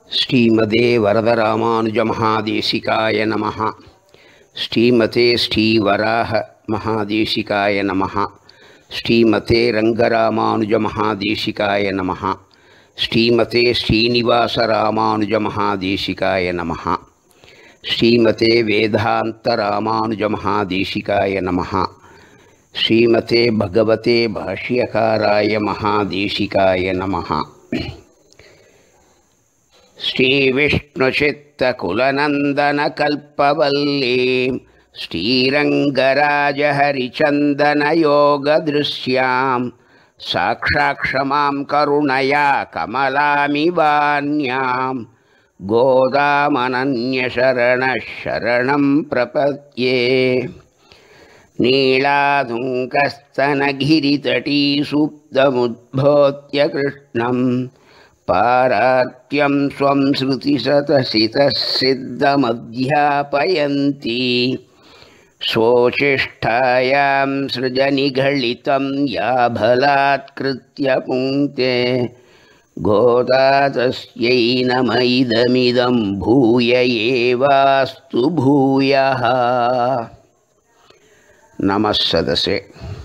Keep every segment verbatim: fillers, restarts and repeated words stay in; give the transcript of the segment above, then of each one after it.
ஸ்ரீமதே வரதராமானுஜ மகாதேசிகாய நமஹ. ஸ்ரீமதே ஸ்ரீவராக மகாதேசிகாய நமஹ. ஸ்ரீமதே ரங்கராமானுஜ மகாதேசிகாய நமஹ. ஸ்ரீமதே ஸ்ரீனிவாச ராமானுஜ மகாதேசிகாய நமஹ. ஸ்ரீமதே வேதாந்த ராமானுஜ மகாதேசிகாய நமஹ. ஸ்ரீமதே பகவதே பாஷ்யகாராய மகாதேசிகாய நமஹ. श्रीविष्णुचित्तकुलनन्दनकल्पवल्लीं श्रीरङ्गराजहरिचन्दनयोगदृश्यां साक्षाक्षमां करुणया कमलामिवान्यां गोदामनन्यशरणः शरणं प्रपद्ये. नीलाधुङ्कस्तनगिरितटीसुप्तमुद्भोत्य कृष्णं पारात्यं स्वं श्रुतिशतसितः सिद्धमध्यापयन्ती स्वोचिष्ठायां सृजनिघलितं याभलात्कृत्य पुङ्क्ते गोदा तस्यै नम इदमिदं भूय एवास्तु भूयः. नमः सदसे.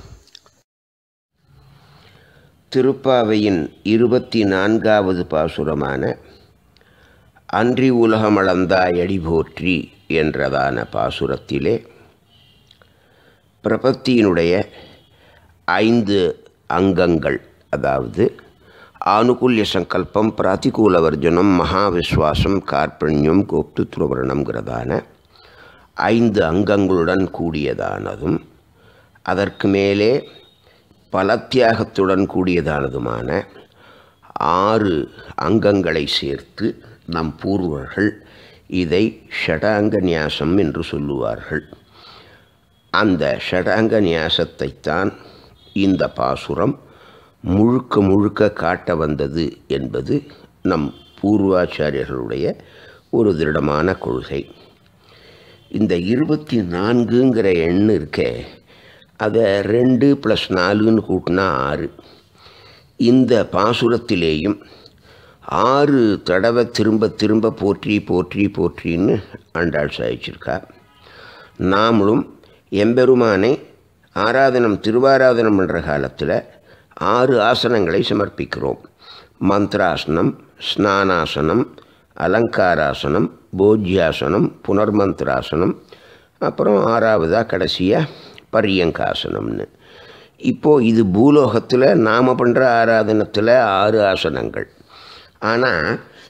திருப்பாவையின் இருபத்தி நான்காவது பாசுரமான அன்றி உலகமளந்தாய் அடி போற்றி என்றதான பாசுரத்திலே பிரபத்தியினுடைய ஐந்து அங்கங்கள், அதாவது ஆனுகூல்ய சங்கல்பம், பிராத்திகூல வர்ஜனம், மகாவிஸ்வாசம், கார்பண்யம், கோப்துத்வவரணம்ங்கிறதான ஐந்து அங்கங்களுடன் கூடியதானதும் அதற்கு மேலே பலத்தியாகத்துடன் கூடியதானதுமான ஆறு அங்கங்களை சேர்த்து நம் பூர்வர்கள் இதை ஷடாங்க நியாசம் என்று சொல்லுவார்கள். அந்த ஷடாங்க நியாசத்தைத்தான் இந்த பாசுரம் முழுக்க முழுக்க காட்ட வந்தது என்பது நம் பூர்வாச்சாரியர்களுடைய ஒரு திருடமான கொள்கை. இந்த இருபத்தி நான்குங்கிற எண் இருக்கே, அதை ரெண்டு ப்ளஸ் நாலுன்னு கூட்டினா ஆறு. இந்த பாசுரத்திலேயும் ஆறு தடவை திரும்ப திரும்ப போற்றி போற்றி போற்றின்னு ஆண்டாள் சாதிச்சிருக்கா. நாமளும் எம்பெருமானை ஆராதனம் திருவாராதனம் பண்ணுற காலத்தில் ஆறு ஆசனங்களை சமர்ப்பிக்கிறோம். மந்திராசனம், ஸ்நானாசனம், அலங்காராசனம், போஜ்யாசனம், புனர்மந்திராசனம், அப்புறம் ஆறாவதாக கடைசியாக பரியங்காசனம்னு. இப்போது இது பூலோகத்தில் நாம் பண்ணுற ஆராதனத்தில் ஆறு ஆசனங்கள். ஆனால்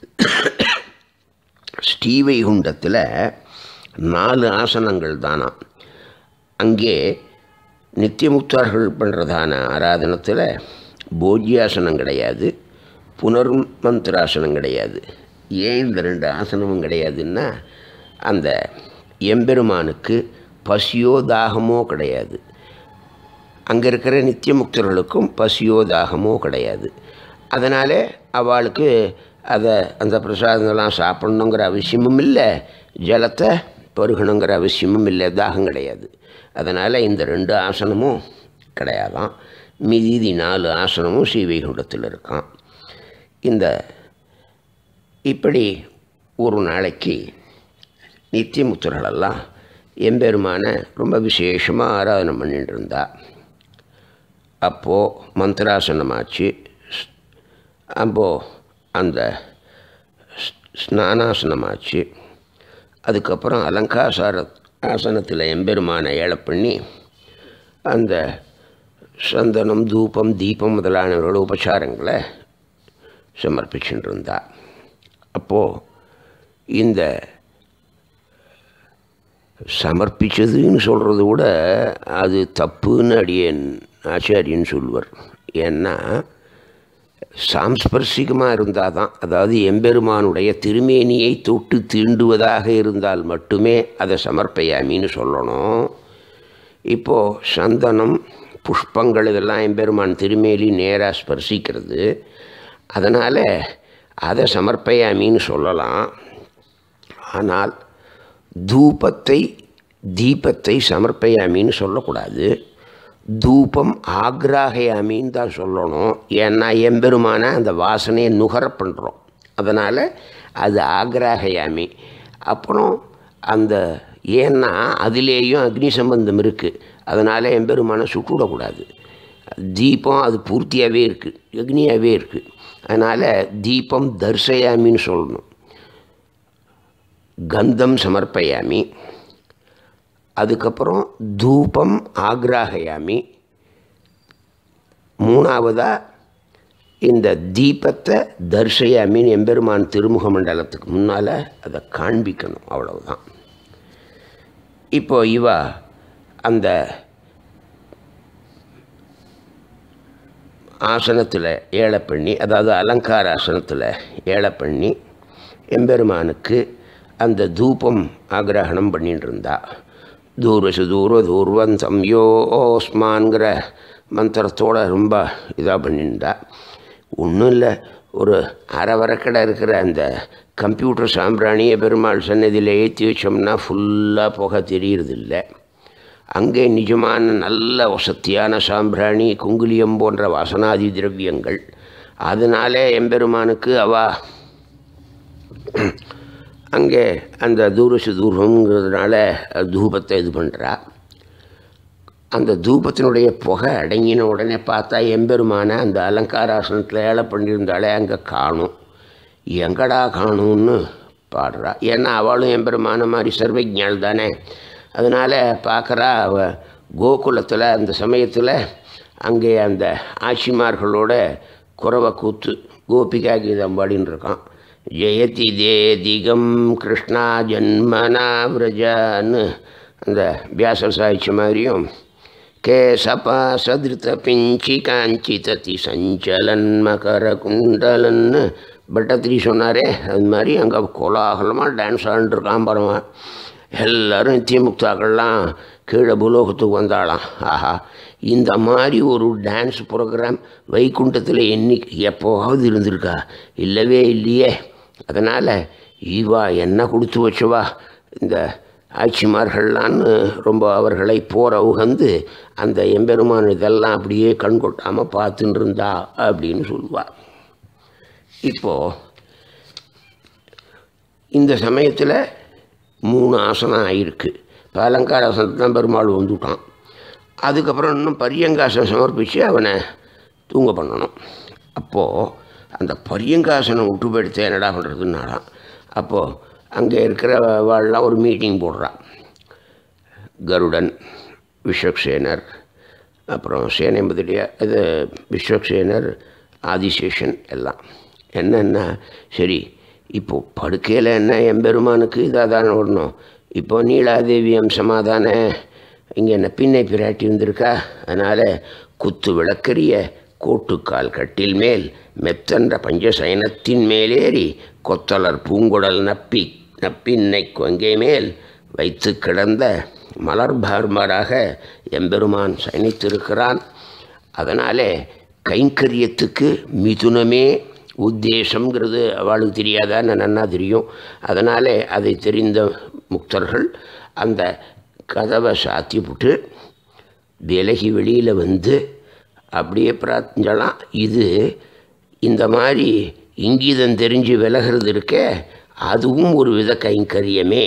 ஸ்ரீவைகுண்டத்தில் நாலு ஆசனங்கள் தானா. அங்கே நித்தியமுக்தார்கள் பண்ணுறதான ஆராதனத்தில் போஜ்யாசனம் கிடையாது, புனர்மந்திராசனம் கிடையாது. ஏன் இந்த ரெண்டு ஆசனமும் கிடையாதுன்னா, அந்த எம்பெருமானுக்கு பசியோ தாகமோ கிடையாது. அங்கே இருக்கிற நித்தியமுக்தர்களுக்கும் பசியோ தாகமோ கிடையாது. அதனால் அவளுக்கு அதை அந்த பிரசாதங்கள்லாம் சாப்பிட்ணுங்கிற அவசியமும் இல்லை, ஜலத்தை பருகணுங்கிற அவசியமும் இல்லை, தாகம் கிடையாது. அதனால் இந்த ரெண்டு ஆசனமும் கிடையாதான். மீதி நாலு ஆசனமும் ஸ்ரீவைகுண்டத்தில் இருக்கான். இந்த இப்படி ஒரு நாளைக்கு நித்தியமுக்தர்களெல்லாம் எம்பெருமான ரொம்ப விசேஷமாக ஆராதனை பண்ணிட்டு இருந்தா. அப்போது மந்திராசனமாச்சு. அப்போது அந்த ஸ்நானாசனமாச்சு. அதுக்கப்புறம் அலங்காசார ஆசனத்தில் எம்பெருமானை ஏழை பண்ணி அந்த சந்தனம், தூபம், தீபம் முதலானவர்களோட உபச்சாரங்களை சமர்ப்பிச்சுட்டு இருந்தா. அப்போது இந்த சமர்ப்பிச்சதுன்னு சொல்கிறது கூட அது தப்புன்னு அடியேன் ஆச்சாரியன்னு சொல்லுவார். ஏன்னா சாம்ஸ்பர்சிகமாக இருந்தால் தான், அதாவது எம்பெருமானுடைய திருமேனியை தொட்டு தீண்டுவதாக இருந்தால் மட்டுமே அதை சமர்ப்பயாமின்னு சொல்லணும். இப்போது சந்தனம், புஷ்பங்கள் இதெல்லாம் எம்பெருமான் திருமேனி நேராக ஸ்பர்சிக்கிறது. அதனால் அதை சமர்ப்பயாமின்னு சொல்லலாம். ஆனால் தூபத்தை தீபத்தை சமர்ப்பயாமின்னு சொல்லக்கூடாது. தூபம் ஆக்ராகயாமின்னு தான் சொல்லணும். ஏன்னா எம்பெருமான அந்த வாசனையை நுகர பண்ணுறோம். அதனால் அது ஆக்ராஹயாமி. அப்புறம் அந்த ஏன்னா அதிலேயும் அக்னி சம்பந்தம் இருக்குது, அதனால் எம்பெருமானை சுட்டுவிடக்கூடாது. தீபம் அது பூர்த்தியாகவே இருக்குது, அக்னியாகவே இருக்குது. அதனால் தீபம் தர்சயாமின்னு சொல்லணும். கந்தம் சமர்ப்பயாமி, அதுக்கப்புறம் தூபம் ஆக்ராஹயாமி. மூணாவதாக இந்த தீபத்தை தர்சயாமின்னு எம்பெருமான் திருமுக மண்டலத்துக்கு முன்னால் அதை காண்பிக்கணும், அவ்வளவுதான். இப்போ இவ அந்த ஆசனத்தில் ஏழை பண்ணி, அதாவது அலங்கார ஆசனத்தில் ஏழை பண்ணி எம்பெருமானுக்கு அந்த தூபம் ஆக்ரஹணம் பண்ணிட்டு இருந்தா. தூரசு தூர தூர்வன் சம்யோஸ்மான்கிற மந்திரத்தோடு ரொம்ப இதாக பண்ணியிருந்தா. ஒன்றும் இல்லை, ஒரு அரை வரக்கடை இருக்கிற அந்த கம்ப்யூட்டர் சாம்பிராணியை பெருமாள் சன்னதியில் ஏற்றி வச்சோம்னா ஃபுல்லாக புகை தெரியுறதில்லை. அங்கே நிஜமான நல்ல வசத்தியான சாம்பிராணி, குங்குலியம் போன்ற வாசனாதி திரவியங்கள். அதனாலே எம்பெருமானுக்கு அவ அங்கே அந்த தூரசு தூரங்கிறதுனால தூபத்தை இது பண்ணுறா. அந்த தூபத்தினுடைய புகை அடங்கின உடனே பார்த்தா எம்பெருமான அந்த அலங்காராசனத்தில் ஏழை பண்ணியிருந்தாலே அங்கே காணும். எங்கடா காணும்னு பாடுறா. ஏன்னா அவளும் எம்பெருமான மாதிரி சர்வஜாள் தானே. அதனால் பார்க்குறா அவ கோகுலத்தில் அந்த சமயத்தில் அங்கே அந்த ஆட்சிமார்களோட குறவை கூத்து கோபிகா கீதம் பாடின்னு இருக்கான். ஜெயதி தேதிகம் கிருஷ்ணா ஜன்மனா விரஜான்னு அந்த வியாசர் சாய்ச்சி மாதிரியும் கேசபா சதிருத்த பிஞ்சி காஞ்சி தத்தி சஞ்சலன் மகர குண்டலன்னு பட்டத்திரி சொன்னாரே, அது மாதிரி அங்கே கோலாகலமாக டான்ஸ் ஆடிருக்கான் பரமா. எல்லோரும் நித்தியமுக்தாக்கள்லாம் கீழே பூலோகத்துக்கு வந்தாளாம். ஆஹா, இந்த மாதிரி ஒரு டான்ஸ் ப்ரோக்ராம் வைகுண்டத்தில் என்னைக்கு எப்போவாவது இருந்திருக்கா? இல்லவே இல்லையே. அதனால் ஈவா என்ன கொடுத்து வச்சவா இந்த ஆட்சிமார்கள்லான்னு ரொம்ப அவர்களை போற உகந்து அந்த எம்பெருமான் இதெல்லாம் அப்படியே கண் கொட்டாமல் பார்த்துட்டு இருந்தா அப்படின்னு சொல்லுவா. இப்போது இந்த சமயத்தில் மூணு ஆசனம் ஆகிருக்கு. இப்போ அலங்கார ஆசனத்தை தான் பெருமாள் வந்துவிட்டான். அதுக்கப்புறம் இன்னும் பரியங்காசனம் சமர்ப்பித்து அவனை தூங்க பண்ணணும். அப்போது அந்த பரியங்காசனம் விட்டு போயிடுத்து என்னடா பண்ணுறதுன்னாலாம். அப்போது அங்கே இருக்கிற வாழலாம் ஒரு மீட்டிங் போடுறான். கருடன், விஸ்வக்சேனர், அப்புறம் சேனைம்பதிரியா, இது விஸ்வக்சேனர், ஆதிசேஷன் எல்லாம். என்னென்னா சரி, இப்போது படுக்கையில் என்ன எம்பெருமானுக்கு இதாக தானே வரணும். இப்போ நீலாதேவி அம்சமாக தானே இங்கே என்ன பின்னை பிராட்டி வந்திருக்கா. அதனால் குத்து விளக்கரிய கோட்டுக்கால் கட்டில் மேல் மெத்தன்ற பஞ்சசயனத்தின் மேலேறி கொத்தலர் பூங்குடல் நப்பி நப்பின்னை கொங்கை மேல் வைத்து கிடந்த மலர்பார்மராக எம்பெருமான் சயனித்திருக்கிறான். அதனால் கைங்கரியத்துக்கு மிதுனமே உத்தேசங்கிறது அவளுக்கு தெரியாதான்னு நன்னா தெரியும். அதனால் அதை தெரிந்த முக்தர்கள் அந்த கதவை சாத்தி போட்டு விலகி வெளியில் வந்து அப்படியே பிரார்த்தனைலாம். இது இந்த மாதிரி இங்கீதம் தெரிஞ்சு விலகிறது இருக்க, அதுவும் ஒரு வித கைங்கரியமே.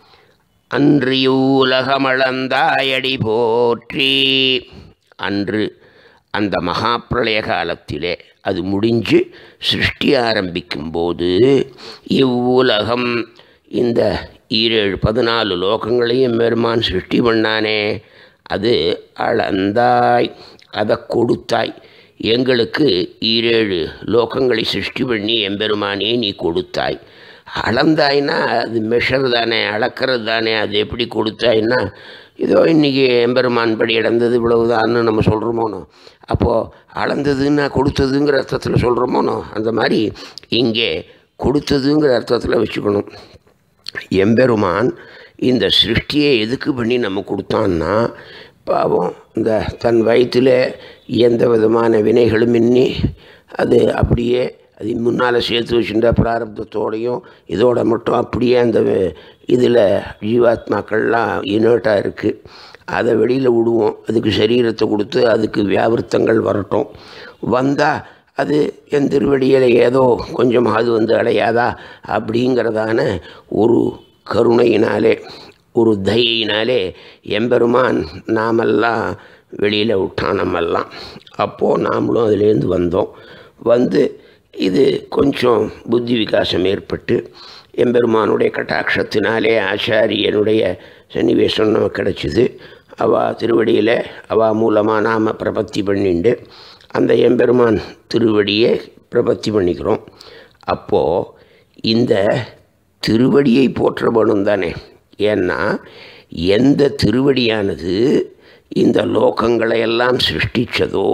அன்றியூலகமளந்தாயடி போற்றி. அன்று அந்த மகா பிரளய காலத்திலே அது முடிஞ்சு சிருஷ்டி ஆரம்பிக்கும்போது இவ்வுலகம் இந்த ஈரேழு பதினாலு லோகங்களையும் பெருமான் சிருஷ்டி பண்ணானே, அது அளந்தாய், அதை கொடுத்தாய். எங்களுக்கு ஈரேழு லோகங்களை சிருஷ்டி பண்ணி எம்பெருமானே நீ கொடுத்தாய். அளந்தாய்னா அது மெஷர் தானே, அளக்கிறது தானே. அது எப்படி கொடுத்தாய்னா இதோ இன்றைக்கி எம்பெருமான் படி இடந்தது இவ்வளவுதான்னு நம்ம சொல்கிறோமோனோ. அப்போது அளந்ததுன்னா கொடுத்ததுங்கிற அர்த்தத்தில் சொல்கிறோமோனோ. அந்த மாதிரி இங்கே கொடுத்ததுங்கிற அர்த்தத்தில் வச்சுக்கணும். எம்பெருமான் இந்த சிருஷ்டியை எதுக்கு பண்ணி நம்ம கொடுத்தான்னா, பாவம் இந்த தன் வயிற்றில் எந்த விதமான வினைகளும் இன்னி அது அப்படியே அது முன்னால் சேர்த்து வச்சுட்ட பிராரப்தத்தோடையும் இதோட மட்டும் அப்படியே அந்த இதில் ஜீவாத்மாக்கள்லாம் இனர்ட்டாக இருக்குது. அதை வெளியில் விடுவோம். அதுக்கு சரீரத்தை கொடுத்து அதுக்கு வியாவிருத்தங்கள் வரட்டும். வந்தால் அது என் திருவடியில் ஏதோ கொஞ்சமாவது வந்து அடையாதா அப்படிங்கிறதான ஒரு கருணையினாலே ஒரு தயையினாலே எம்பெருமான் நாமெல்லாம் வெளியில் விட்டான் நம்மெல்லாம். அப்போது நாமளும் அதிலேருந்து வந்தோம். வந்து இது கொஞ்சம் புத்தி விகாசம் ஏற்பட்டு எம்பெருமானுடைய கட்டாட்சத்தினாலே ஆச்சாரியனுடைய சன்னிவேசம் நமக்கு கிடச்சிது. அவள் திருவடியில் அவள் மூலமாக நாம் பிரபத்தி பண்ணிண்டு அந்த எம்பெருமான் திருவடியை பிரபத்தி பண்ணிக்கிறோம். அப்போது இந்த திருவடியை போற்ற வேணும் தானே. ஏன்னா எந்த திருவடியானது இந்த லோகங்களை எல்லாம் சிருஷ்டித்ததோ,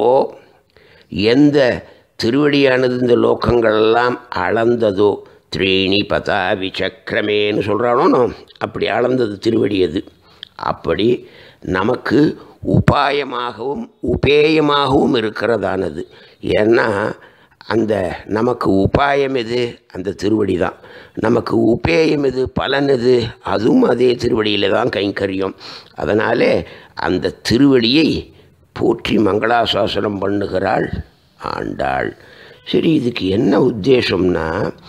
எந்த திருவடியானது இந்த லோகங்களெல்லாம் அளந்ததோ, த்ரீணி பதா விசக்கரமேன்னு சொல்கிறானோ, அப்படி அளந்தது திருவடி அது. அப்படி நமக்கு உபாயமாகவும் உபேயமாகவும் இருக்கிறதானது. ஏன்னா அந்த நமக்கு உபாயம் எது? அந்த திருவடி தான். நமக்கு உபேயம் எது? பலன் எது? அதுவும் அதே திருவடியில் தான் கைங்கரியம். அதனாலே அந்த திருவடியை போற்றி மங்களாசாசனம் பண்ணுகிறாள் ஆண்டாள். சரி, இதுக்கு என்ன உத்தேசம்னா,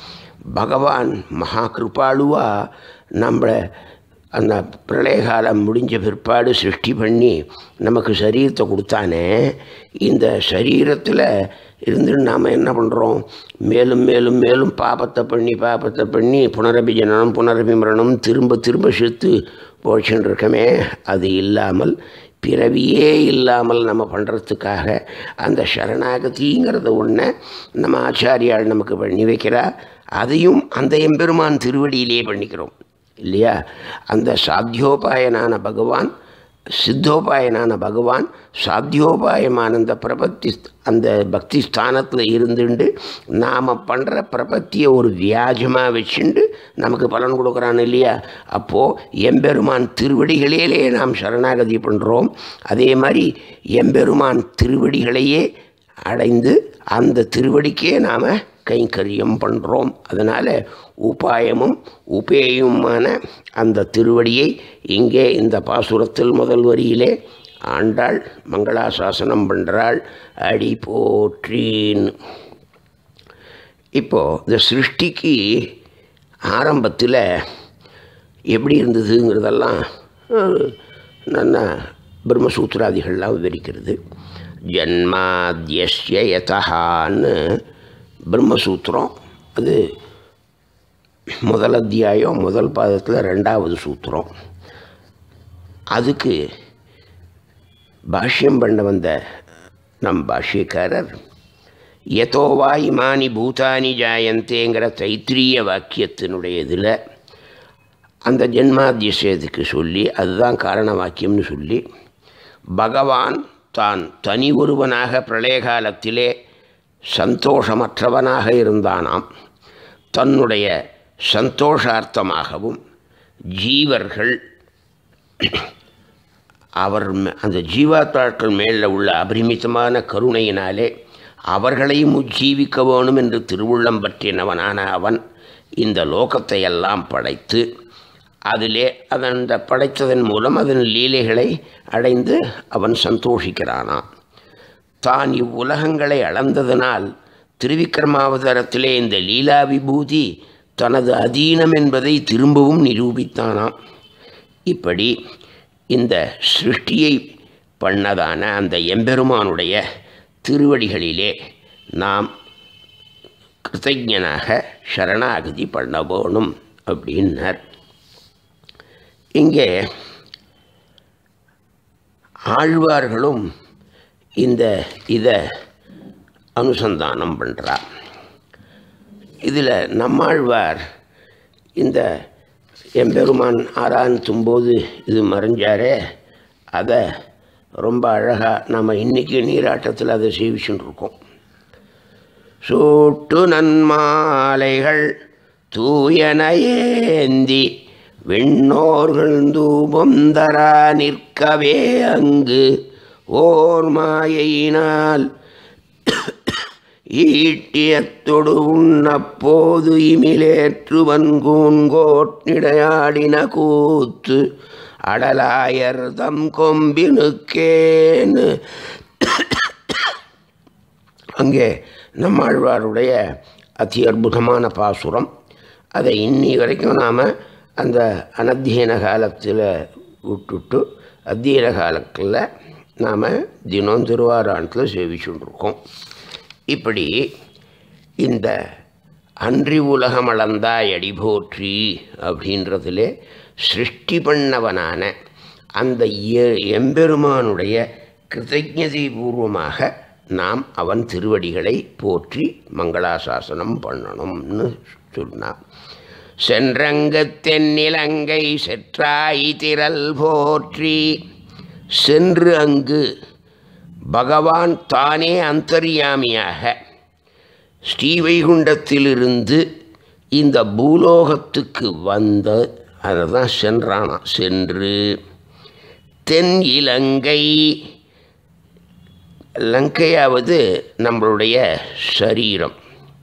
பகவான் மகா கிருபாளுவாக நம்மளை அந்த பிரளயகாலம் முடிஞ்ச பிற்பாடு சிருஷ்டி பண்ணி நமக்கு சரீரத்தை கொடுத்தானே. இந்த சரீரத்தில் இருந்து நாம் என்ன பண்ணுறோம்? மேலும் மேலும் மேலும் பாபத்தை பண்ணி பாபத்தை பண்ணி புனரபி ஜனனம் புனரபி மரணம் திரும்ப திரும்ப செத்து போச்சுன்னு இருக்கமே. அது இல்லாமல் பிறவியே இல்லாமல் நம்ம பண்ணுறதுக்காக அந்த சரணாகதிங்கிறத ஒன்று நம்ம ஆச்சாரியால் நமக்கு பண்ணி வைக்கிறா. அதையும் அந்த எம்பெருமான் திருவடியிலே பண்ணிக்கிறோம் இல்லையா? அந்த சாத்தியோபாயனான பகவான், சித்தோபாயனான பகவான் சாத்தியோபாயமான அந்த பிரபத்தி அந்த பக்தி ஸ்தானத்தில் இருந்துண்டு நாம் பண்ணுற பிரபத்தியை ஒரு வியாஜமாக வச்சுண்டு நமக்கு பலன் கொடுக்குறான் இல்லையா? அப்போது எம்பெருமான் திருவடிகளிலே நாம் சரணாகதி பண்ணுறோம். அதே மாதிரி எம்பெருமான் திருவடிகளையே அடைந்து அந்த திருவடிக்கே நாம் கைங்கரியம் பண்ணுறோம். அதனால் உபாயமும் உபேயுமான அந்த திருவடியை இங்கே இந்த பாசுரத்தில் முதல் வரியிலே ஆண்டாள் மங்களாசாசனம் பண்ணுறாள். அடி போற்றின்னு. இப்போது இந்த சிருஷ்டிக்கு ஆரம்பத்தில் எப்படி இருந்ததுங்கிறதெல்லாம் நல்லா பிரம்மசூத்திராதிகள்லாம் விவரிக்கிறது. ஜன்மாத்யஸ்ய யதஹான்னு பிரம்மசூத்திரம். அது முதல் அத்தியாயம் முதல் பாதத்தில் ரெண்டாவது சூத்திரம். அதுக்கு பாஷ்யம் பண்ண வந்த நம் பாஷ்யக்காரர் யதோவா இமானி பூதானி ஜாயந்தேங்கிற தைத்திரிய வாக்கியத்தினுடைய இதில் அந்த ஜென்மாத்தியசேதுக்கு சொல்லி அதுதான் காரண வாக்கியம்னு சொல்லி பகவான் தான் தனி ஒருவனாக பிரளய காலத்திலே சந்தோஷமற்றவனாக இருந்தானாம். தன்னுடைய சந்தோஷார்த்தமாகவும் ஜீவர்கள் அவர் அந்த ஜீவாத்மாக்கள் மேலே உள்ள அபரிமிதமான கருணையினாலே அவர்களையும் உஜ்ஜீவிக்க வேணும் என்று திருவுள்ளம் பற்றினவனான அவன் இந்த லோகத்தையெல்லாம் படைத்து அதிலே அதன் படைத்ததன் மூலம் அதன் லீலைகளை அடைந்து அவன் சந்தோஷிக்கிறானாம். தான் இவ்வுலகங்களை அளந்ததனால் திருவிக்கிரமாவதாரத்திலே இந்த லீலா விபூதி தனது அதீனம் என்பதை திரும்பவும் நிரூபித்தானாம். இப்படி இந்த சிருஷ்டியை பண்ணதான அந்த எம்பெருமானுடைய திருவடிகளிலே நாம் கிருத்தஜனாக சரணாகதி பண்ண வேணும் அப்படின்னார். இங்கே ஆழ்வார்களும் இந்த இதை அனுசந்தானம் பண்ணுறார். இதில் நம்மாழ்வார் இந்த எம்பெருமான் ஆராய்ந்தும்போது இது மறைஞ்சாரே அதை ரொம்ப அழகாக நம்ம இன்றைக்கி நீராட்டத்தில் அதை சேவிச்சுட்டு இருக்கோம். சூட்டு நன்மாலைகள் தூயன ஏந்தி விண்ணோர்கள் தூபம் தரா நிற்கவே அங்கு ஓர் மாயினால் ஈட்டியத்தொடு உண்ணப்போது இமிலேற்று வன்கூன்கோட்டிடையாடின கூத்து அடலாயர் தம் கொம்பினுக்கேன்னு அங்கே நம்மாழ்வாருடைய அதி அற்புதமான பாசுரம். அதை இன்னி வரைக்கும் நாம் அந்த அனத்தியன காலத்தில் விட்டுட்டு அத்தியன காலத்தில் நாம் தினம் திருவாராயணத்தில் சேவிச்சுட்டுருக்கோம். இப்படி இந்த அன்றி உலகம் அளந்தாய் அடி போற்றி அப்படின்றதிலே சிருஷ்டி பண்ணவனான அந்த எம்பெருமானுடைய கிருதஜ்ஞதை பூர்வமாக நாம் அவன் திருவடிகளை போற்றி மங்களாசாசனம் பண்ணணும்னு சொன்னான். சென்றங்கு தென்னிலங்கை செற்றாய் திரள் போற்றி. சென்று அங்கு பகவான் தானே அந்தர்யாமியாக ஸ்ரீவைகுண்டத்திலிருந்து இந்த பூலோகத்துக்கு வந்த அதை தான் சென்றானா. சென்று தென் இலங்கை, லங்கையாவது நம்மளுடைய சரீரம்,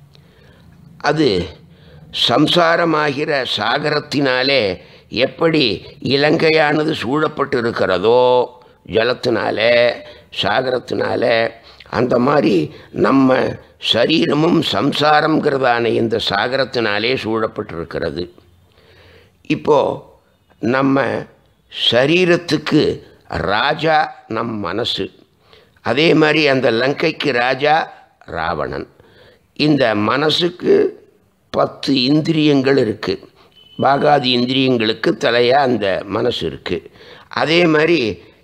அது சம்சாரமாகிற சாகரத்தினாலே எப்படி இலங்கையானது சூழப்பட்டு இருக்கிறதோ ஜலத்தினால சாகரத்தினால, அந்த மாதிரி நம்ம சரீரமும் சம்சாரங்கிறதான இந்த சாகரத்தினாலே சூழப்பட்டிருக்கிறது. இப்போது நம்ம சரீரத்துக்கு ராஜா நம் மனசு, அதே மாதிரி அந்த லங்கைக்கு ராஜா ராவணன். இந்த மனசுக்கு பத்து இந்திரியங்கள் இருக்குது, பாகாதி இந்திரியங்களுக்கு தலையாக அந்த மனசு இருக்குது. அதே மாதிரி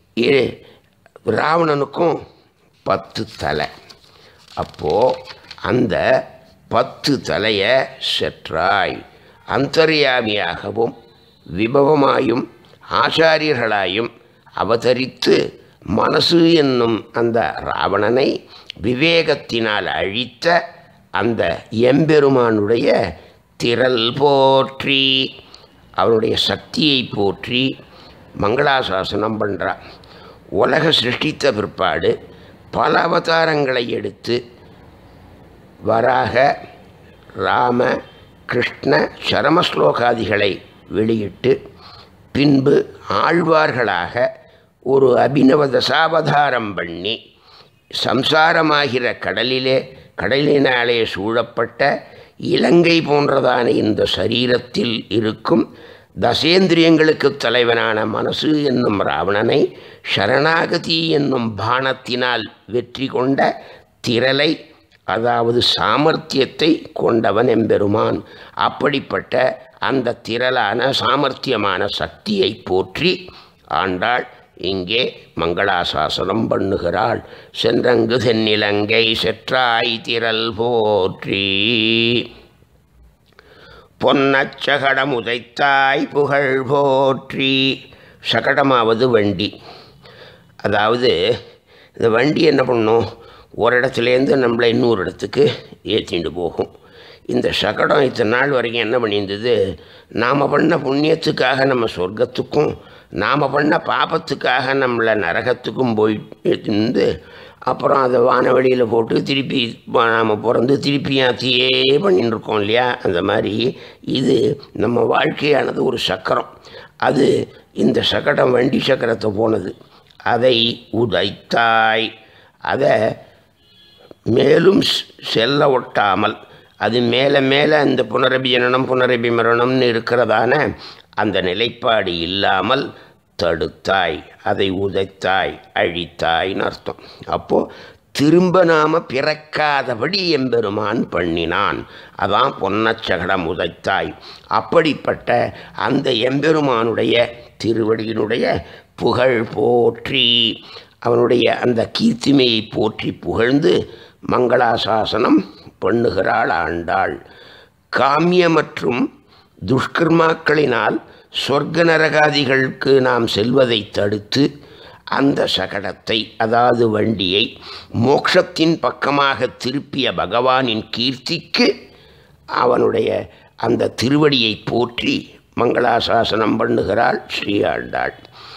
ராவணனுக்கும் பத்து தலை. அப்போது அந்த பத்து தலையை செற்றாய் அந்தர்யாமியாகவும் விபவமாயும் ஆச்சாரியர்களாயும் அவதரித்து மனசு என்னும் அந்த ராவணனை விவேகத்தினால் அழித்த அந்த எம்பெருமானுடைய திரள் போற்றி, அவனுடைய சக்தியை போற்றி மங்களாசாசனம் பண்ணுறான். உலக சிருஷ்டித்த பிற்பாடு பல அவதாரங்களை எடுத்து வராக ராம கிருஷ்ண சரமஸ்லோகாதிகளை வெளியிட்டு பின்பு ஆழ்வார்களாக ஒரு அபிநவ தசாவதாரம் பண்ணி சம்சாரமாகிற கடலிலே கடலினாலே சூழப்பட்ட இலங்கை போன்றதான இந்த சரீரத்தில் இருக்கும் தசேந்திரியங்களுக்கு தலைவனான மனசு என்னும் ராவணனை சரணாகதி என்னும் பானத்தினால் வெற்றி கொண்ட திரளை, அதாவது சாமர்த்தியத்தை கொண்டவன் எம்பெருமான். அப்படிப்பட்ட அந்த திரளான சாமர்த்தியமான சக்தியை போற்றி ஆண்டாள் இங்கே மங்களாசாசனம் பண்ணுகிறாள். சென்றங்கு தென்னிலங்கை செற்றாய் திரள் போற்றி. பொன்னச்சகடம் உதைத்தாய் புகழ் போற்றி. சகடமாவது வண்டி, அதாவது இந்த வண்டி என்ன பண்ணும், ஒரு இடத்துலேருந்து நம்மளை இன்னொரு இடத்துக்கு ஏற்றிட்டு போகும். இந்த சகடம் இத்தனை நாள் வரைக்கும் என்ன பண்ணியிருந்தது, நாம் பண்ண புண்ணியத்துக்காக நம்ம சொர்க்கத்துக்கும் நாம் பண்ண பாபத்துக்காக நம்மளை நரகத்துக்கும் போயிட்டு அப்புறம் அதை வானவெளியில் போட்டு திருப்பி நாம் பிறந்து திருப்பி ஆத்தியே பண்ணிட்டு இருக்கோம் இல்லையா. அந்த மாதிரி இது நம்ம வாழ்க்கையானது ஒரு சக்கரம். அது இந்த சக்கரம் வண்டி சக்கரத்தை போனது. அதை உதைத்தாய், அதை மேலும் செல்ல ஒட்டாமல் அது மேலே மேலே இந்த புனரபி ஜனனம் புனரபி மரணம்னு இருக்கிறதான அந்த நிலைப்பாடு இல்லாமல் தடுத்தாய், அதை உதைத்தாய், அழித்தாய்னு அர்த்தம். அப்போது திரும்ப நாம் பிறக்காதபடி எம்பெருமான் பண்ணினான். அதான் பொன்னச்சகடம் உதைத்தாய். அப்படிப்பட்ட அந்த எம்பெருமானுடைய திருவடியினுடைய புகழ் போற்றி, அவனுடைய அந்த கீர்த்திமையை போற்றி புகழ்ந்து மங்களாசாசனம் பண்ணுகிறாள் ஆண்டாள். காமிய மற்றும் துஷ்கர்மாக்களினால் சொர்க்க நரகாதிகளுக்கு நாம் செல்வதை தடுத்து அந்த சகடத்தை, அதாவது வண்டியை, மோட்சத்தின் பக்கமாக திருப்பிய பகவானின் கீர்த்திக்கு அவனுடைய அந்த திருவடியை போற்றி மங்களாசாசனம் பண்ணுகிறாள் ஸ்ரீ ஆண்டாள்.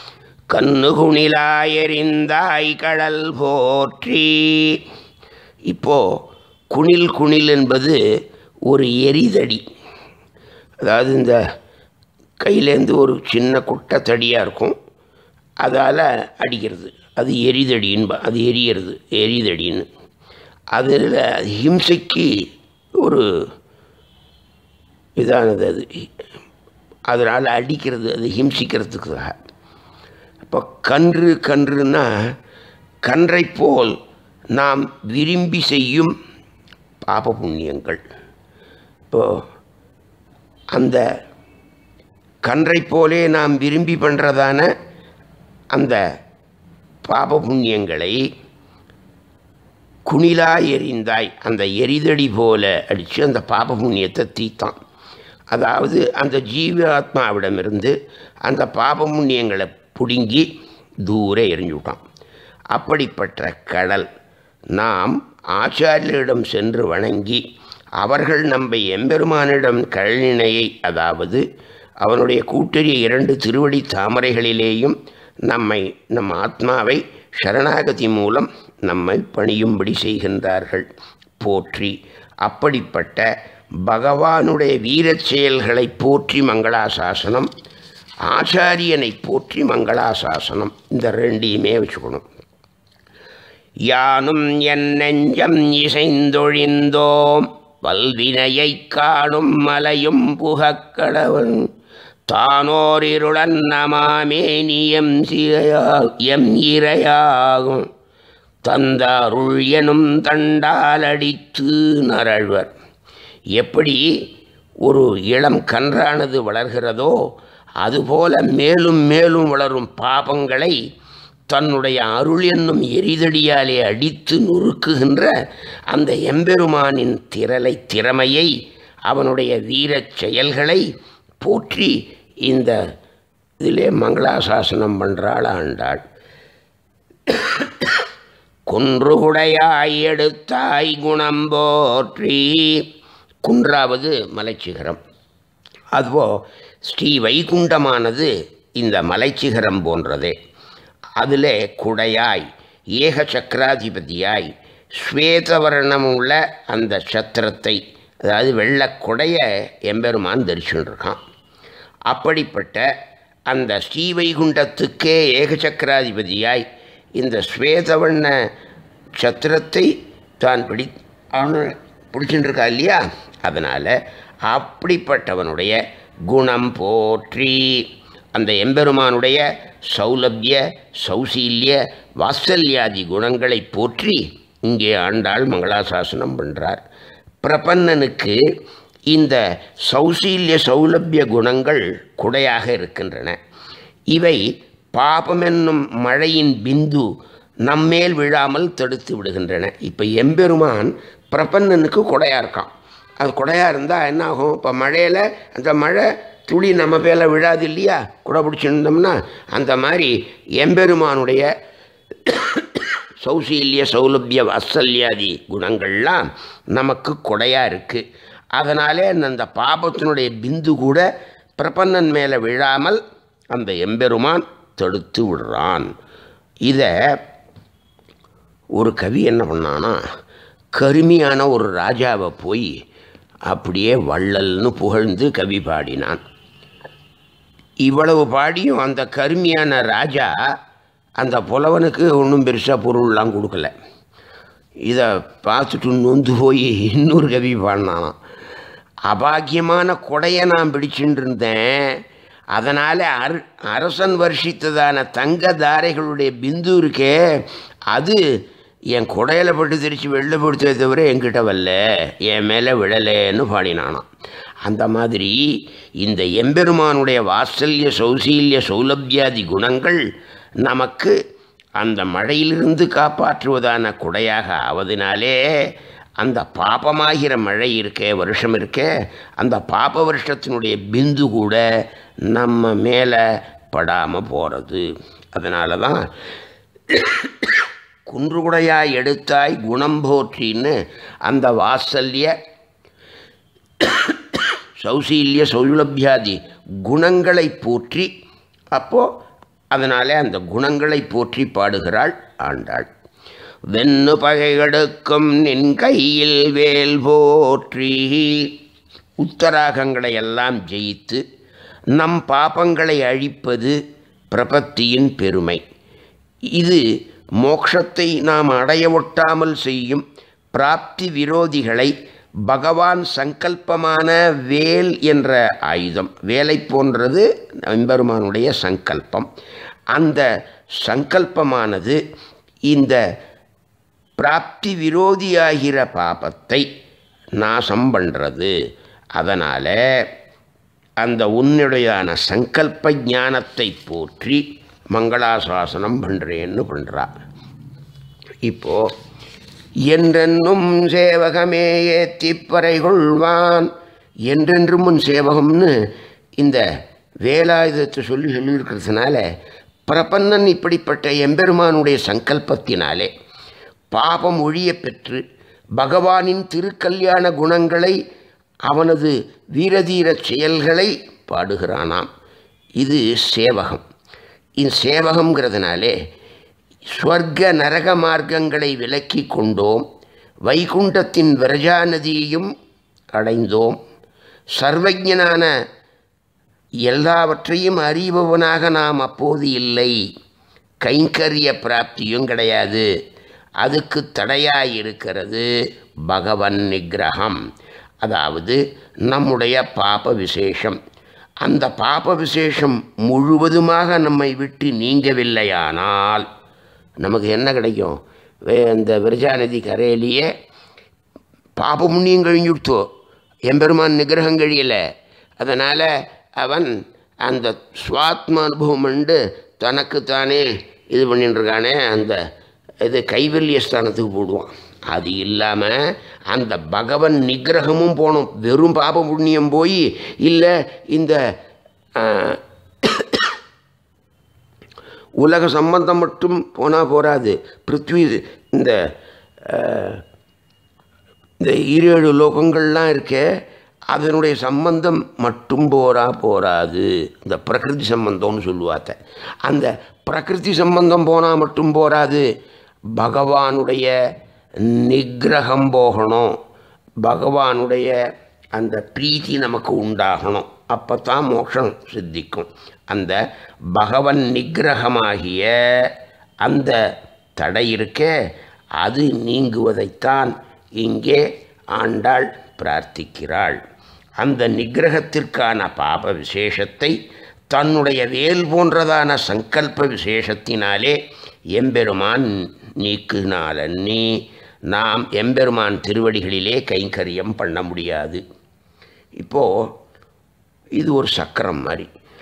கண்ணுகுணிலாயறிந்தாய் கடல் போற்றி. இப்போது குணில் குணில் என்பது ஒரு எரிதடி, அதாவது இந்த கையிலேருந்து ஒரு சின்ன குட்டை தடியாக இருக்கும், அதால் அடிக்கிறது, அது எரிதடின்னு, அது எரியறது எரிதடின்னு. அதில் ஹிம்சைக்கு ஒரு இதானது, அது அதனால் அடிக்கிறது, அது ஹிம்சிக்கிறதுக்காக. இப்போ கன்று கன்றுன்னா கன்றை போல் நாம் விரும்பி செய்யும் பாப புண்ணியங்கள். இப்போது அந்த கன்றை போலே நாம் விரும்பி பண்ணுறதான அந்த பாப புண்ணியங்களை குணிலா எரிந்தாய், அந்த எரிதடி போல அடித்து அந்த பாப புண்ணியத்தை தீத்தான். அதாவது அந்த ஜீவாத்மாவிடமிருந்து அந்த பாப புண்ணியங்களை பிடுங்கி தூர எரிஞ்சுவிட்டான். அப்படிப்பட்ட கடல் நாம் ஆச்சாரியரிடம் சென்று வணங்கி அவர்கள் நம்மை எம்பெருமானிடம் கழனினையை, அதாவது அவனுடைய கூட்டறிய இரண்டு திருவடி தாமரைகளிலேயும் நம்மை நம் ஆத்மாவை சரணாகதி மூலம் நம்மை பணியும்படி செய்கின்றார்கள். போற்றி. அப்படிப்பட்ட பகவானுடைய வீரச் செயல்களை போற்றி மங்களாசாசனம், ஆச்சாரியனை போற்றி மங்களாசாசனம், இந்த ரெண்டையுமே வச்சுக்கணும். யானும் என் நெஞ்சம் இசைந்தொழிந்தோம் வல்வினையை காணும் மலையும் புகக்கடவன் தானோரிருளன் நமாமேனியம் சிறையா எம் இரையாகும் தந்தாருள் எனும் தண்டாலடித்து நரழ்வர். எப்படி ஒரு இளம் கன்றானது வளர்கிறதோ அதுபோல மேலும் மேலும் வளரும் பாபங்களை தன்னுடைய அருள் என்னும் எரிதடியாலே அடித்து நொறுக்குகின்ற அந்த எம்பெருமானின் திரளை திறமையை, அவனுடைய வீரச் செயல்களை போற்றி இந்த இதிலே மங்களாசாசனம் பண்ணுறாள் ஆண்டாள். குன்றுகுடையாய் எடுத்தாய் குணம் போற்றி. குன்றாவது மலைச்சிகரம், அதுவோ ஸ்ரீ வைகுண்டமானது இந்த மலைச்சிகரம் போன்றதே. அதில் குடையாய் ஏக சக்கராதிபதியாய் ஸ்வேதவர்ணம் உள்ள அந்த சத்திரத்தை, அதாவது வெள்ளை குடைய எம்பெருமான் தரிச்சுருக்கான். அப்படிப்பட்ட அந்த ஸ்ரீவைகுண்டத்துக்கே ஏக சக்கராதிபதியாய் இந்த ஸ்வேதவண்ண சத்திரத்தை தான் பிடி அவனு பிடிச்சுட்டுருக்கா இல்லையா? அதனால் அப்படிப்பட்டவனுடைய குணம் போற்றி, அந்த எம்பெருமானுடைய சௌலபிய சௌசீல்ய வாத்சல்யாதி குணங்களை போற்றி இங்கே ஆண்டாள் மங்களாசாசனம் பண்ணுறார். பிரபன்னனுக்கு இந்த சௌசீல்ய சௌலபிய குணங்கள் குடையாக இருக்கின்றன. இவை பாபமென்னும் மழையின் பிந்து நம்மேல் விழாமல் தடுத்து விடுகின்றன. இப்போ எம்பெருமான் பிரபன்னனுக்கு குடையாக இருக்கான். அது குடையாக இருந்தால் என்ன ஆகும்? இப்போ மழையில் அந்த மழை துளி நம்ம பேல விழாது இல்லையா? குடை பிடிச்சிருந்தோம்னா அந்த மாதிரி எம்பெருமானுடைய சௌசீல்ய சௌலபிய வாத்சல்யாதி குணங்கள்லாம் நமக்கு கொடையாக இருக்குது. அதனாலே அந்த பாபத்தினுடைய பிந்து கூட பிரபன்னன் மேலே விழாமல் அந்த எம்பெருமான் தடுத்து விடுறான். இதை ஒரு கவி என்ன பண்ணான்னா, கருமையான ஒரு ராஜாவை போய் அப்படியே வள்ளல்னு புகழ்ந்து கவி பாடினான். இவ்வளவு பாடியும் அந்த கருமையான ராஜா அந்த புலவனுக்கு ஒன்றும் பெருசாக பொருள்லாம் கொடுக்கல. இதை பார்த்துட்டு நொந்து போய் இன்னொரு கவி பாடினானாம். அபாக்கியமான கொடையை நான் பிடிச்சுட்டு இருந்தேன், அதனால் அர் அரசன் வருஷித்ததான தங்க தாரைகளுடைய பிந்து இருக்கே, அது என் கொடையில் பட்டு திரிச்சு வெளில படுத்தே தவிர என்கிட்ட வரல, என் மேலே விழலேன்னு பாடினானாம். அந்த மாதிரி இந்த எம்பெருமானுடைய வாத்சல்ய சௌசீல்ய சௌலபியாதி குணங்கள் நமக்கு அந்த மழையிலிருந்து காப்பாற்றுவதான குடையாக ஆவதினாலே அந்த பாபமாகிற மழை இருக்கே, வருஷம் இருக்கே, அந்த பாப வருஷத்தினுடைய பிந்து கூட நம்ம மேலே படாமல் போகிறது. அதனால தான் குன்றுகுடையாய் எடுத்தாய் குணம் போற்றின்னு அந்த வாத்சல்ய சௌசீல்ய சௌலபியாதி குணங்களை போற்றி, அப்போது அதனாலே அந்த குணங்களை போற்றி பாடுகிறாள் ஆண்டாள். வெண்ணு பகைகெடுக்கும் நின் கையில் வேல் போற்றி. உத்தராகங்களை எல்லாம் ஜெயித்து நம் பாபங்களை அழிப்பது பிரபத்தியின் பெருமை. இது மோட்சத்தை நாம் அடைய ஒட்டாமல் செய்யும் பிராப்தி விரோதிகளை பகவான் சங்கல்பமான வேல் என்ற ஆயுதம், வேலை போன்றது எம்பெருமானுடைய சங்கல்பம். அந்த சங்கல்பமானது இந்த பிராப்தி விரோதியாகிற பாபத்தை நாசம் பண்ணுறது. அதனால் அந்த உன்னுடையான சங்கல்ப ஞானத்தை போற்றி மங்களாசாசனம் பண்ணுறேன்னு பண்ணுறா. இப்போது என்றென்னும் சேவகமே ஏத்திப்பறை கொள்வான், என்றென்றும் முன் சேவகம்னு இந்த வேலாயுதத்தை சொல்லி சொல்லியிருக்கிறதுனால பிரபன்னன் இப்படிப்பட்ட எம்பெருமானுடைய சங்கல்பத்தினாலே பாபம் ஒழிய பெற்று பகவானின் திருக்கல்யாண குணங்களை அவனது வீரதீர செயல்களை பாடுகிறானாம். இது சேவகம். இந்த சேவகங்கிறதுனாலே ஸ்வர்க நரக மார்க்கங்களை விலக்கி கொண்டோம், வைகுண்டத்தின் விரஜா நதியையும் அடைந்தோம், சர்வஜனான எல்லாவற்றையும் அறிபவனாக நாம் அப்போது இல்லை, கைங்கரிய பிராப்தியும் கிடையாது. அதுக்கு தடையாயிருக்கிறது பகவன் நிகிரகம், அதாவது நம்முடைய பாப விசேஷம். அந்த பாப விசேஷம் முழுவதுமாக நம்மை விட்டு நீங்கவில்லையானால் நமக்கு என்ன கிடைக்கும்? இந்த விரஜாநதி கரையிலேயே பாப புண்ணியம் கழிஞ்சுடுத்தோ, எம்பெருமான் நிகிரகம் கழியலை. அதனால் அவன் அந்த சுவாத்ம அனுபவம் உண்டு தனக்குத்தானே இது பண்ணிட்டுருக்கானே, அந்த இது கைவல்ய ஸ்தானத்துக்கு போடுவான். அது இல்லாமல் அந்த பகவன் நிகிரகமும் போகணும். வெறும் பாப புண்ணியம் போய் இல்லை இந்த உலக சம்பந்தம் மட்டும் போனால் போராது. பிருத்வி இந்த இந்த ஈரேழு லோகங்கள்லாம் இருக்கே, அதனுடைய சம்பந்தம் மட்டும் போரா போராது. இந்த பிரகிருதி சம்பந்தம்னு சொல்லுவாத்த, அந்த பிரகிருதி சம்பந்தம் போனால் மட்டும் போராது, பகவானுடைய நிகிரகம் போகணும், பகவானுடைய அந்த பிரீத்தி நமக்கு உண்டாகணும். அப்போ தான் மோட்சம் சித்திக்கும். அந்த பகவன் நிகிரகமாகிய அந்த தடை இருக்கே, அது நீங்குவதைத்தான் இங்கே ஆண்டாள் பிரார்த்திக்கிறாள். அந்த நிகிரகத்திற்கான பாப விசேஷத்தை தன்னுடைய வேல் போன்றதான சங்கல்ப விசேஷத்தினாலே எம்பெருமான் நீக்குனாலன்னி நாம் எம்பெருமான் திருவடிகளிலே கைங்கரியம் பண்ண முடியாது. இப்போது இது ஒரு சக்கரம் மாதிரி.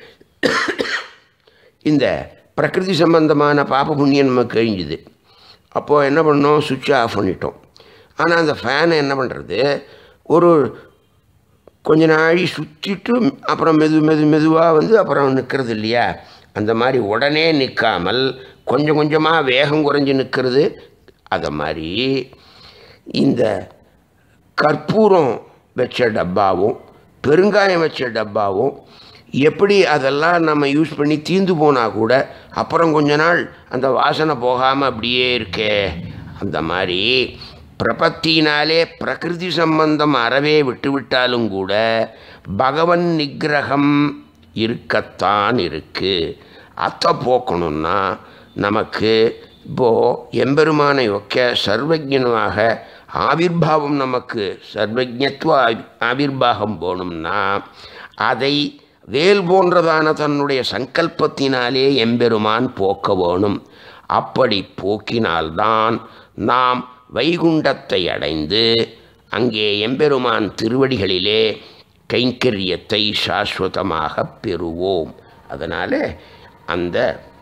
இந்த பிரகிருதி சம்பந்தமான பாப புண்ணியம் நமக்கு கழிஞ்சுது. அப்போது என்ன பண்ணோம்? சுவிட்சை ஆஃப் பண்ணிட்டோம். ஆனால் அந்த ஃபேனை என்ன பண்ணுறது? ஒரு கொஞ்ச நாழி சுற்றிட்டு அப்புறம் மெது மெது மெதுவாக வந்து அப்புறம் நிற்கிறது இல்லையா? அந்த மாதிரி உடனே நிற்காமல் கொஞ்சம் கொஞ்சமாக வேகம் குறைஞ்சி நிற்கிறது. அதை மாதிரி இந்த கற்பூரம் வச்ச டப்பாவும் பெருங்காயம் வச்ச டப்பாவும் எப்படி அதெல்லாம் நம்ம யூஸ் பண்ணி தீந்து போனால் கூட அப்புறம் கொஞ்ச நாள் அந்த வாசனை போகாமல் அப்படியே இருக்கே, அந்த மாதிரி பிரபத்தினாலே பிரகிருதி சம்பந்தம் அறவே விட்டுவிட்டாலும் கூட பகவன் நிகிரகம் இருக்கத்தான் இருக்குது. அத்தை போக்கணும்னா நமக்கு இப்போது எம்பெருமானை ஒக்க சர்வஜனாக ஆவிர்பாவம், நமக்கு சர்வஜத்துவ ஆவிர்பாகம் போகணும்னா அதை வேல் போன்றதான தன்னுடைய சங்கல்பத்தினாலே எம்பெருமான் போக்க வேணும். அப்படி போக்கினால்தான் நாம் வைகுண்டத்தை அடைந்து அங்கே எம்பெருமான் திருவடிகளிலே கைங்கரியத்தை சாஸ்வதமாக பெறுவோம். அதனால் அந்த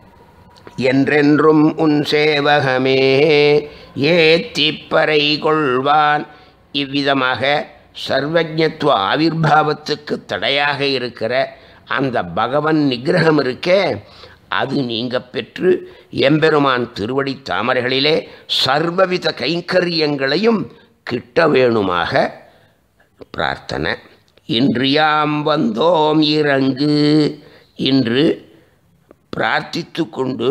என்றென்றும் உன் சேவகமே ஏத்திப்பறை கொள்வான், இவ்விதமாக சர்வஜத்துவ ஆவிர்பாவத்துக்கு தடையாக இருக்கிற அந்த பகவன் நிகிரகம் இருக்கே, அது நீங்க பெற்று எம்பெருமான் திருவடி தாமரைகளிலே சர்வவித கைங்கரியங்களையும் கிட்ட வேணுமாக பிரார்த்தனை. இன்றியாம் வந்தோம் இறங்கு, இன்று பிரார்த்தித்து கொண்டு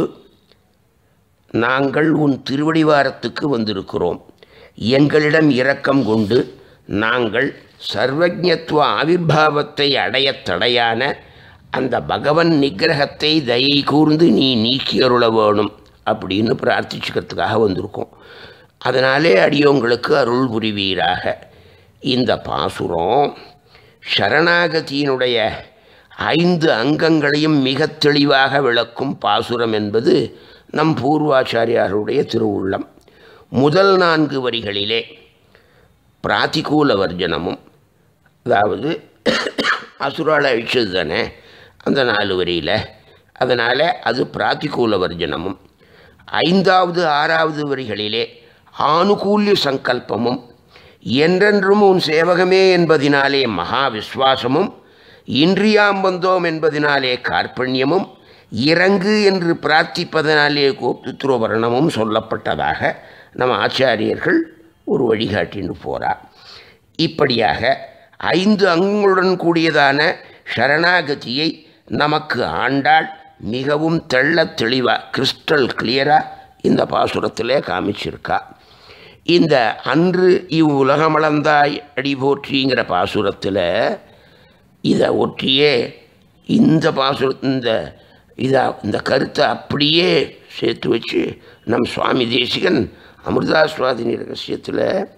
நாங்கள் உன் திருவடிவாரத்துக்கு வந்திருக்கிறோம். எங்களிடம் இரக்கம் கொண்டு நாங்கள் சர்வஜத்துவ ஆவிர்பாவத்தை அடைய தடையான அந்த பகவன் நிகிரகத்தை தயை கூர்ந்து நீ நீக்கி அருள வேணும் அப்படின்னு பிரார்த்திச்சுக்கிறதுக்காக வந்திருக்கோம். அதனாலே அடியோங்களுக்கு அருள் புரிவீராக. இந்த பாசுரம் சரணாகதியினுடைய ஐந்து அங்கங்களையும் மிக தெளிவாக விளக்கும் பாசுரம் என்பது நம் பூர்வாச்சாரியாருடைய திருவுள்ளம். முதல் நான்கு வரிகளிலே பிராதிகூல வர்ஜனமும், அதாவது அசுரால் அழிச்சது தானே அந்த நாலு வரியில், அதனால் அது பிராதிகூல வர்ஜனமும், ஐந்தாவது ஆறாவது வரிகளிலே ஆனுகூல்ய சங்கல்பமும், என்றென்றும் உன் சேவகமே என்பதினாலே மகா விஸ்வாசமும், இன்றியாம் வந்தோம் என்பதினாலே கார்பண்யமும், இறங்கு என்று பிரார்த்திப்பதனாலே கோப்துத்ரோவரணமும் சொல்லப்பட்டதாக நம் ஆச்சாரியர்கள் ஒரு வழிகாட்டின்னு போகிறார். இப்படியாக ஐந்து அங்கங்களுடன் கூடியதான சரணாகதியை நமக்கு ஆண்டாள் மிகவும் தெள்ள தெளிவாக கிறிஸ்டல் கிளியராக இந்த பாசுரத்திலே காமிச்சிருக்கா. இந்த அன்று இவ் உலகமளந்தாய் அடி போற்றிங்கிற பாசுரத்தில் இதை ஒற்றியே இந்த பாசுர இந்த இதை இந்த கருத்தை அப்படியே சேர்த்து வச்சு நம் சுவாமி தேசிகன் அமிர்தாஸ்வாதினி ரகசியத்தில்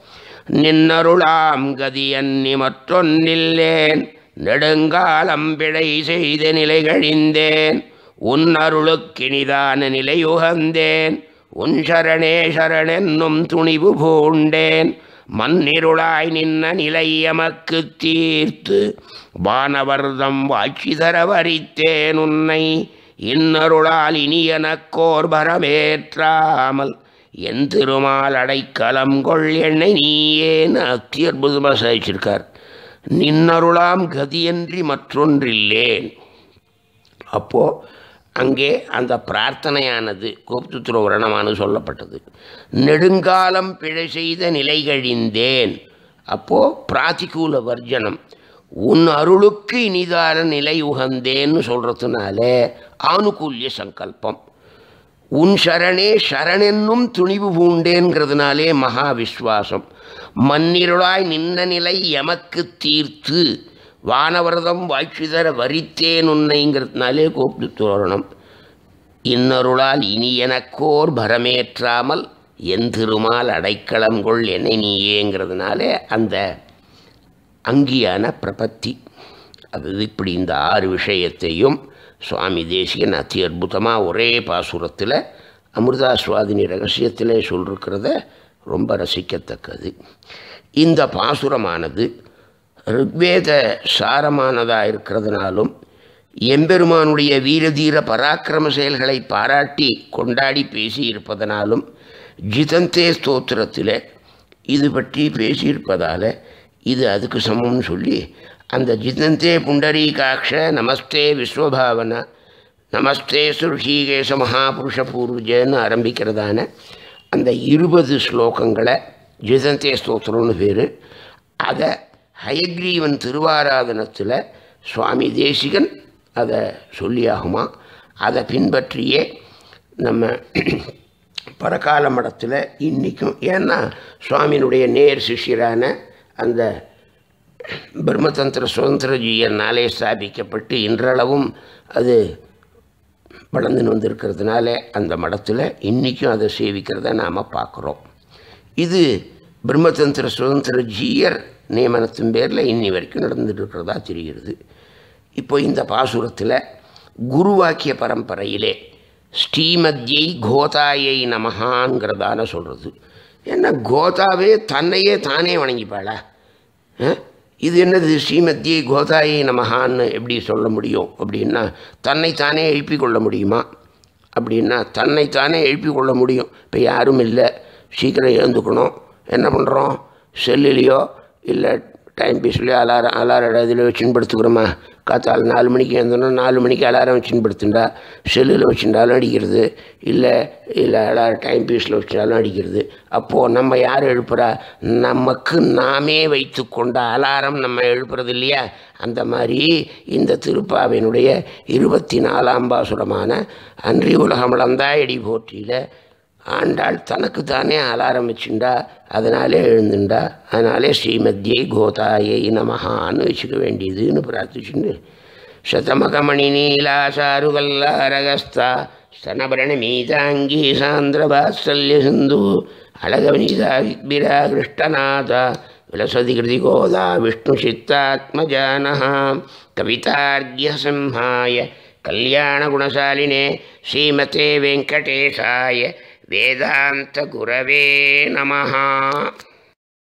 நின்னருளாம் கதியன்னி மற்றொன்னில்லேன் நெடுங்காலம் பிழை செய்த நிலை கழிந்தேன் உன் அருளுக்கினிதான நிலையுகந்தேன் உன் சரணே சரணென்னும் துணிவு பூண்டேன் மண்ணிருளாய் நின்ன நிலை எமக்கு தீர்த்து வானவர்தம் வாட்சி தர வரித்தேன் உன்னை இன்னருளால் இனி எனக்கோர் பரமேற்றாமல் என் திருமால் அடைக்கலம் கொள் என்னை நீயேன்னு அத்தி அற்புதமாக சாதிச்சிருக்கார். நின்னருளாம் கதியன்றி மற்றொன்றில்லேன். அப்போது அங்கே அந்த பிரார்த்தனையானது கோப்துத்ரோவரணமானு சொல்லப்பட்டது. நெடுங்காலம் பிழை செய்த நிலை கழிந்தேன். அப்போது பிராதிகூல வர்ஜனம், உன் அருளுக்கு இனிதான நிலை உகந்தேன்னு சொல்கிறதுனால ஆனுகூல்ய சங்கல்பம். உன் சரணே சரணென்னும் துணிவு பூண்டேங்கிறதுனாலே மகா விஸ்வாசம். மண்ணிருளாய் நின்ன நிலை எமக்கு தீர்த்து வானவரதம் வாட்சிதர வரித்தேன் உன்னைங்கிறதுனாலே கோப்துத்ரோரணம். இன்னருளால் இனி எனக்கோர் பரமேற்றாமல் என் திருமால் அடைக்கலம் கொள் என்னை நீயேங்கிறதுனாலே அந்த அங்கியான பிரபத்தி. அது இப்படி இந்த ஆறு விஷயத்தையும் சுவாமி தேசிகன் அதி அற்புதமாக ஒரே பாசுரத்தில் அமிர்தாஸ்வாதினி ரகசியத்திலே சொல்லிருக்கிறத ரொம்ப ரசிக்கத்தக்கது. இந்த பாசுரமானது ருக்வேத சாரமானதாக இருக்கிறதுனாலும் எம்பெருமானுடைய வீரதீர பராக்கிரம செயல்களை பாராட்டி கொண்டாடி பேசியிருப்பதனாலும் ஜிதந்தே ஸ்தோத்திரத்தில் இது பற்றி பேசியிருப்பதால் இது அதுக்கு சமம்னு சொல்லி அந்த ஜிதந்தே புண்டரீகாட்ச நமஸ்தே விஸ்வபாவன நமஸ்தே சுருஷீகேச மகாபுருஷ பூர்வஜன்னு ஆரம்பிக்கிறதான அந்த இருபது ஸ்லோகங்களை ஜிதந்தே ஸ்தோத்திரம்னு பேர். அதை ஹயக்ரீவன் திருவாராதனத்தில் சுவாமி தேசிகன் அதை சொல்லியாகுமா. அதை பின்பற்றியே நம்ம பரகால மடத்தில் இன்றைக்கும், ஏன்னா சுவாமியினுடைய நேர் சிஷ்யரான அந்த பிரம்மதந்திர சுதந்திரஜீயனாலே ஸ்தாபிக்கப்பட்டு இன்றளவும் அது வளர்ந்துன்னு வந்திருக்கிறதுனால அந்த மடத்தில் இன்றைக்கும் அதை சேவிக்கிறத நாம் பார்க்குறோம். இது பிரம்மதந்திர சுதந்திரஜீயர் நியமனத்தின் பேரில் இன்னி வரைக்கும் நடந்துட்டு இருக்கிறதா தெரிகிறது. இப்போ இந்த பாசுரத்தில் குருவாக்கிய பரம்பரையிலே ஸ்ரீமத்யை கோதாயை நமஹான்கிறதான சொல்கிறது. ஏன்னா கோதாவே தன்னையே தானே வணங்கிப்பாளா? இது என்னது ஸ்ரீமத்யை கோதாயை நமஹான்னு எப்படி சொல்ல முடியும் அப்படின்னா, தன்னைத்தானே எழுப்பி கொள்ள முடியுமா அப்படின்னா தன்னைத்தானே எழுப்பி கொள்ள முடியும். இப்போ யாரும் இல்லை, சீக்கிரம் எழுந்துக்கணும், என்ன பண்ணுறோம், செல்லுலேயோ இல்லை டைம் பீஸ்லையோ அலாரம் அலாரம் இதில் வச்சுன்னு படுத்துக்கிறோமா? காத்தால் நாலு மணிக்கு எழுந்தோன்னா நாலு மணிக்கு அலாரம் வச்சுன்னு படுத்துண்டா, செல்லில் வச்சுட்டாலும் அடிக்கிறது, இல்லை இல்லை அலாரம் டைம் பீஸில் வச்சுட்டாலும் அடிக்கிறது. அப்போது நம்ம யார் எழுப்புறா? நமக்கு நாமே வைத்து கொண்ட அலாரம் நம்ம எழுப்புறது இல்லையா? அந்த மாதிரி இந்த திருப்பாவினுடைய இருபத்தி நாலாம் பாசுரமான அன்றி உலகமளந்தாயடி போற்றியில் ஆண்டாள் தனக்கு தானே அலாரம் வச்சுண்டா, அதனாலே எழுந்துண்டா. அதனாலே ஸ்ரீமத்யை கோதாயை நமஹான்னு வச்சுக்க வேண்டியதுன்னு பிரார்த்திச்சுண்டு சதமகமணி நீலா சாருகல்லாரகஸ்தா ஸ்தனபரண மீதாங்கி சாந்திர பாத்சல்ய சிந்து अळगवनिदाविराकृष्टनाथ विलसदिकृतिगोदा विष्णुचित्तात्मजानः कवितार्घ्यसंहाय कल्याणगुणशालिने श्रीमते वेङ्कटेशाय वेदान्तगुरवे नमः।